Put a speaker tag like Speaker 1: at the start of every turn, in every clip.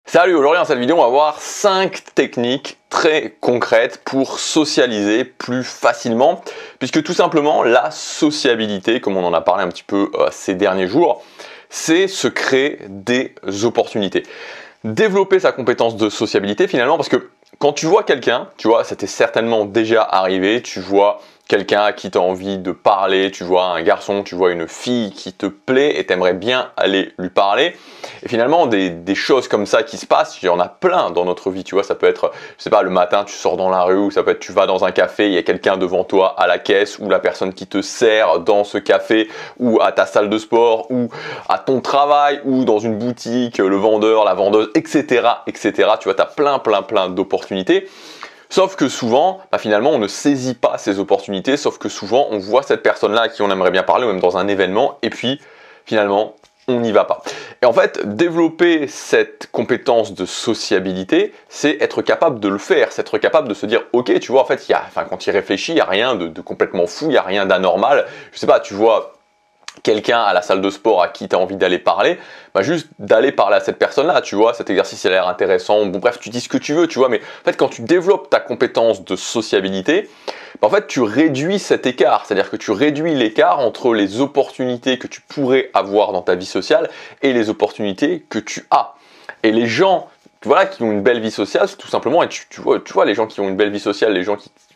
Speaker 1: Salut, aujourd'hui dans cette vidéo on va voir 5 techniques très concrètes pour socialiser plus facilement, puisque tout simplement la sociabilité, comme on en a parlé un petit peu ces derniers jours, c'est se créer des opportunités. Développer sa compétence de sociabilité finalement, parce que quand tu vois quelqu'un, tu vois, ça t'est certainement déjà arrivé, tu vois quelqu'un à qui tu as envie de parler, tu vois un garçon, tu vois une fille qui te plaît et tu aimerais bien aller lui parler. Et finalement, des choses comme ça qui se passent, il y en a plein dans notre vie, tu vois, ça peut être, je sais pas, le matin, tu sors dans la rue, ou ça peut être, tu vas dans un café, il y a quelqu'un devant toi à la caisse, ou la personne qui te sert dans ce café, ou à ta salle de sport, ou à ton travail, ou dans une boutique, le vendeur, la vendeuse, etc., etc. Tu vois, tu as plein d'opportunités. Sauf que souvent, finalement, on ne saisit pas ces opportunités, sauf que souvent, on voit cette personne-là à qui on aimerait bien parler, ou même dans un événement, et puis, finalement, on n'y va pas. Et en fait, développer cette compétence de sociabilité, c'est être capable de le faire, c'est être capable de se dire, ok, tu vois, en fait, quand il réfléchit, il n'y a rien de complètement fou, il n'y a rien d'anormal. Je sais pas, tu vois quelqu'un à la salle de sport à qui tu as envie d'aller parler, juste d'aller parler à cette personne-là, tu vois, cet exercice il a l'air intéressant, bon bref, tu dis ce que tu veux, tu vois, mais en fait quand tu développes ta compétence de sociabilité, en fait tu réduis cet écart, c'est-à-dire que tu réduis l'écart entre les opportunités que tu pourrais avoir dans ta vie sociale et les opportunités que tu as. Et les gens voilà, qui ont une belle vie sociale, tout simplement, et tu vois les gens qui ont une belle vie sociale, les gens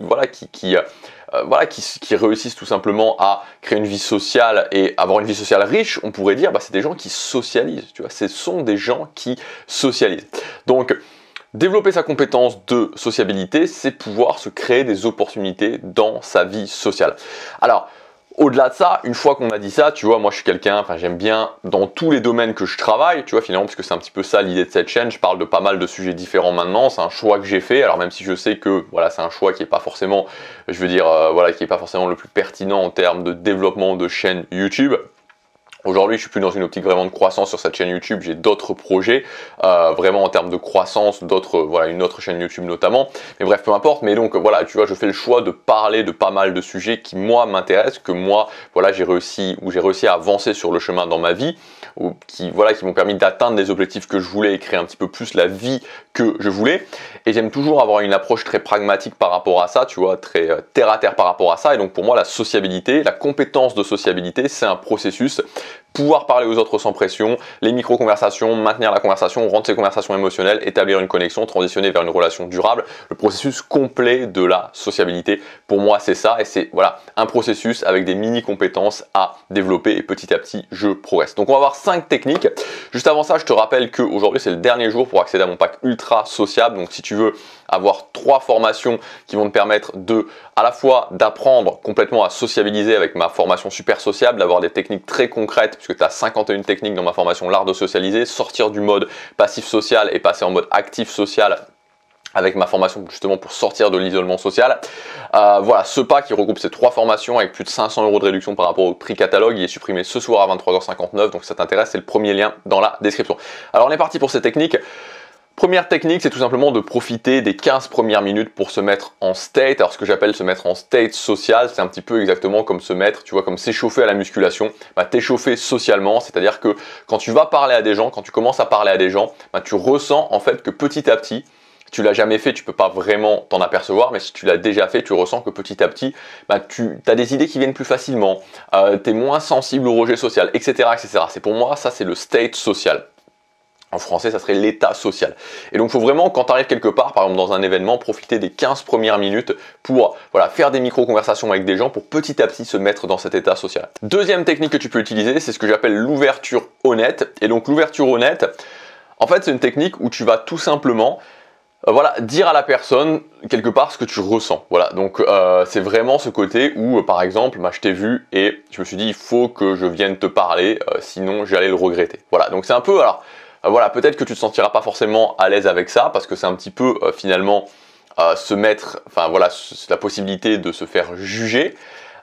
Speaker 1: qui réussissent tout simplement à créer une vie sociale et avoir une vie sociale riche, on pourrait dire, c'est des gens qui socialisent, tu vois, ce sont des gens qui socialisent. Donc, développer sa compétence de sociabilité, c'est pouvoir se créer des opportunités dans sa vie sociale. Alors, au-delà de ça, une fois qu'on a dit ça, tu vois, moi je suis quelqu'un, j'aime bien dans tous les domaines que je travaille, tu vois, finalement, parce que c'est un petit peu ça l'idée de cette chaîne, je parle de pas mal de sujets différents maintenant, c'est un choix que j'ai fait, alors même si je sais que, voilà, c'est un choix qui est pas forcément, je veux dire, qui est pas forcément le plus pertinent en termes de développement de chaîne YouTube. Aujourd'hui, je suis plus dans une optique vraiment de croissance sur cette chaîne YouTube, j'ai d'autres projets, vraiment en termes de croissance, une autre chaîne YouTube notamment, mais bref, peu importe, mais donc voilà, tu vois, je fais le choix de parler de pas mal de sujets qui moi m'intéressent, que moi, voilà, j'ai réussi à avancer sur le chemin dans ma vie, qui m'ont permis d'atteindre les objectifs que je voulais et créer un petit peu plus la vie que je voulais, et j'aime toujours avoir une approche très pragmatique par rapport à ça, tu vois, très terre à terre par rapport à ça, et donc pour moi, la sociabilité, la compétence de sociabilité, c'est un processus. Pouvoir parler aux autres sans pression, les micro-conversations, maintenir la conversation, rendre ces conversations émotionnelles, établir une connexion, transitionner vers une relation durable, le processus complet de la sociabilité. Pour moi, c'est ça et c'est voilà, un processus avec des mini-compétences à développer et petit à petit, je progresse. Donc on va voir 5 techniques. Juste avant ça, je te rappelle qu'aujourd'hui, c'est le dernier jour pour accéder à mon pack ultra sociable. Donc si tu veux avoir 3 formations qui vont te permettre à la fois d'apprendre complètement à sociabiliser avec ma formation super sociable, d'avoir des techniques très concrètes, puisque tu as 51 techniques dans ma formation l'art de socialiser, sortir du mode passif social et passer en mode actif social avec ma formation justement pour sortir de l'isolement social. Voilà, ce pack qui regroupe ces 3 formations avec plus de 500 € de réduction par rapport au prix catalogue, il est supprimé ce soir à 23h59, donc si ça t'intéresse, c'est le premier lien dans la description. Alors on est parti pour ces techniques. Première technique, c'est tout simplement de profiter des 15 premières minutes pour se mettre en state. Alors ce que j'appelle se mettre en state social, c'est un petit peu exactement comme se mettre, tu vois, comme s'échauffer à la musculation, t'échauffer socialement, c'est-à-dire que quand tu vas parler à des gens, quand tu commences à parler à des gens, tu ressens en fait que petit à petit, tu l'as jamais fait, tu peux pas vraiment t'en apercevoir, mais si tu l'as déjà fait, tu ressens que petit à petit, tu as des idées qui viennent plus facilement, tu es moins sensible au rejet social, etc., etc. C'est pour moi, ça c'est le state social. En français, ça serait l'état social. Et donc, il faut vraiment, quand tu arrives quelque part, par exemple dans un événement, profiter des 15 premières minutes pour faire des micro-conversations avec des gens pour petit à petit se mettre dans cet état social. Deuxième technique que tu peux utiliser, c'est ce que j'appelle l'ouverture honnête. Et donc, l'ouverture honnête, en fait, c'est une technique où tu vas tout simplement dire à la personne quelque part ce que tu ressens. Voilà, donc c'est vraiment ce côté où, par exemple, je t'ai vu et je me suis dit, il faut que je vienne te parler, sinon j'allais le regretter. Voilà, donc c'est un peu, voilà, peut-être que tu te sentiras pas forcément à l'aise avec ça parce que c'est un petit peu finalement se mettre, c'est la possibilité de se faire juger.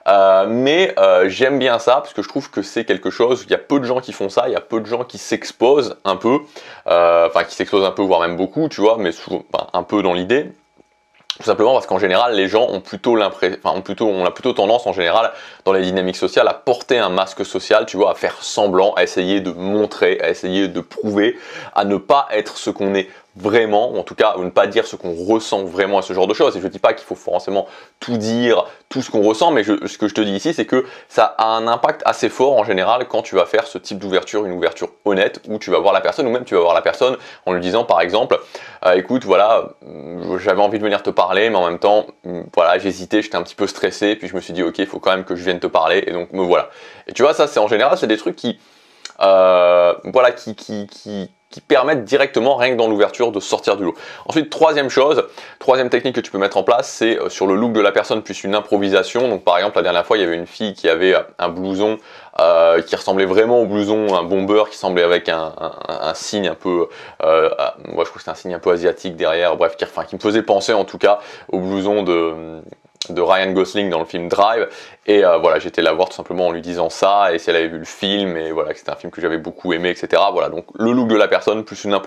Speaker 1: Mais j'aime bien ça parce que je trouve que c'est quelque chose, il y a peu de gens qui font ça, il y a peu de gens qui s'exposent un peu, qui s'exposent un peu, voire même beaucoup, tu vois, mais souvent, un peu dans l'idée. Tout simplement parce qu'en général, les gens ont plutôt on a plutôt tendance en général dans les dynamiques sociales à porter un masque social, tu vois, à faire semblant, à essayer de montrer, à essayer de prouver, à ne pas être ce qu'on est vraiment, ou en tout cas, ou ne pas dire ce qu'on ressent vraiment à ce genre de choses. Et je ne dis pas qu'il faut forcément tout dire, tout ce qu'on ressent, mais ce que je te dis ici, c'est que ça a un impact assez fort en général quand tu vas faire ce type d'ouverture, une ouverture honnête, où tu vas voir la personne, ou même tu vas voir la personne en lui disant par exemple, écoute, voilà, j'avais envie de venir te parler, mais en même temps, voilà, j'hésitais, j'étais un petit peu stressé, puis je me suis dit, ok, il faut quand même que je vienne te parler, et donc me voilà. Et tu vois, ça, c'est en général, c'est des trucs qui, voilà, qui permettent directement, rien que dans l'ouverture, de sortir du lot. Ensuite, troisième technique que tu peux mettre en place, c'est sur le look de la personne plus une improvisation. Donc par exemple, la dernière fois, il y avait une fille qui avait un blouson qui ressemblait vraiment au blouson, un bomber qui semblait avec un signe un peu, moi je trouve que c'était un signe un peu asiatique derrière, bref, qui me faisait penser en tout cas au blouson de Ryan Gosling dans le film Drive, et voilà, j'étais la voir tout simplement en lui disant ça, et si elle avait vu le film, et voilà, que c'était un film que j'avais beaucoup aimé, etc. Voilà, donc le look de la personne, plus une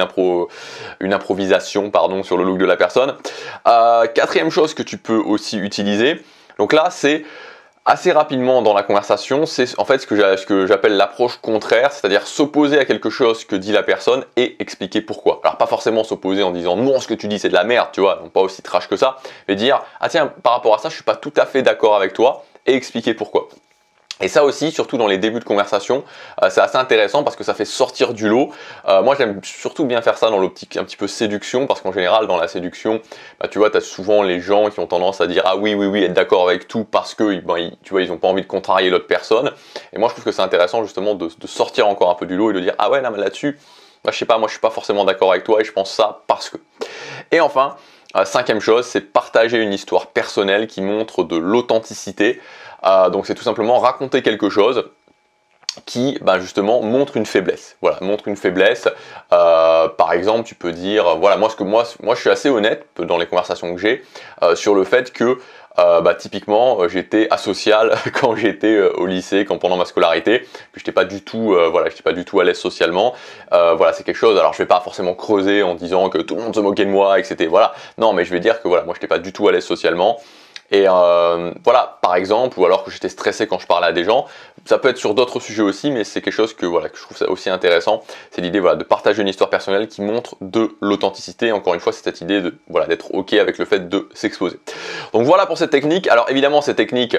Speaker 1: improvisation, pardon, sur le look de la personne. Quatrième chose que tu peux aussi utiliser, donc là c'est assez rapidement dans la conversation, c'est en fait ce que j'appelle l'approche contraire, c'est-à-dire s'opposer à quelque chose que dit la personne et expliquer pourquoi. Alors pas forcément s'opposer en disant non, ce que tu dis c'est de la merde, tu vois, donc pas aussi trash que ça, mais dire ah tiens, par rapport à ça, je suis pas tout à fait d'accord avec toi, et expliquer pourquoi. Et ça aussi, surtout dans les débuts de conversation, c'est assez intéressant parce que ça fait sortir du lot. Moi, j'aime surtout bien faire ça dans l'optique un petit peu séduction, parce qu'en général, dans la séduction, bah, tu vois, tu as souvent les gens qui ont tendance à dire « Ah oui, oui, oui, être d'accord avec tout » parce que, tu vois, ils n'ont pas envie de contrarier l'autre personne. Et moi, je trouve que c'est intéressant justement de sortir encore un peu du lot et de dire « Ah ouais, non, mais là-dessus, bah, je sais pas, moi, je suis pas forcément d'accord avec toi et je pense ça parce que… » Et enfin, cinquième chose, c'est partager une histoire personnelle qui montre de l'authenticité. Donc c'est tout simplement raconter quelque chose qui justement montre une faiblesse. Voilà, montre une faiblesse. Par exemple, tu peux dire, voilà, moi je suis assez honnête dans les conversations que j'ai sur le fait que typiquement j'étais asocial quand j'étais au lycée, pendant ma scolarité, puis j'étais pas du tout j'étais pas du tout à l'aise socialement. Voilà, c'est quelque chose, alors je vais pas forcément creuser en disant que tout le monde se moquait de moi et que c'était voilà, non, mais je vais dire que voilà, moi j'étais pas du tout à l'aise socialement. Et voilà, par exemple, ou alors que j'étais stressé quand je parlais à des gens, ça peut être sur d'autres sujets aussi, mais c'est quelque chose que je trouve ça aussi intéressant. C'est l'idée de partager une histoire personnelle qui montre de l'authenticité. Encore une fois, c'est cette idée d'être ok avec le fait de s'exposer. Donc voilà pour cette technique. Alors évidemment, cette technique,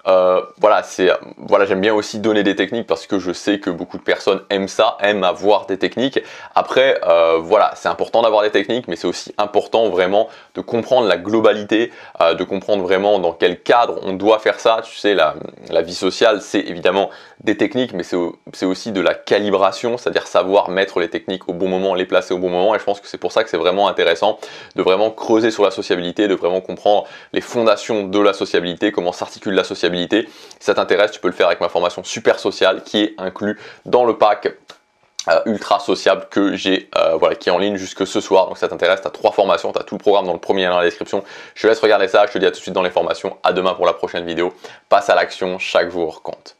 Speaker 1: j'aime bien aussi donner des techniques parce que je sais que beaucoup de personnes aiment ça, aiment avoir des techniques. Après, c'est important d'avoir des techniques, mais c'est aussi important vraiment de comprendre la globalité, de comprendre vraiment dans quel cadre on doit faire ça. Tu sais, la vie sociale, c'est évidemment des techniques, mais c'est aussi de la calibration, c'est-à-dire savoir mettre les techniques au bon moment, les placer au bon moment. Et je pense que c'est pour ça que c'est vraiment intéressant de vraiment creuser sur la sociabilité, de vraiment comprendre les fondations de la sociabilité, comment s'articule la sociabilité. Si ça t'intéresse, tu peux le faire avec ma formation Super Social qui est inclus dans le pack ultra sociable que j'ai qui est en ligne jusque ce soir. Donc si ça t'intéresse, tu as 3 formations, tu as tout le programme dans le premier lien dans la description. Je te laisse regarder ça, je te dis à tout de suite dans les formations. À demain pour la prochaine vidéo. Passe à l'action, chaque jour compte.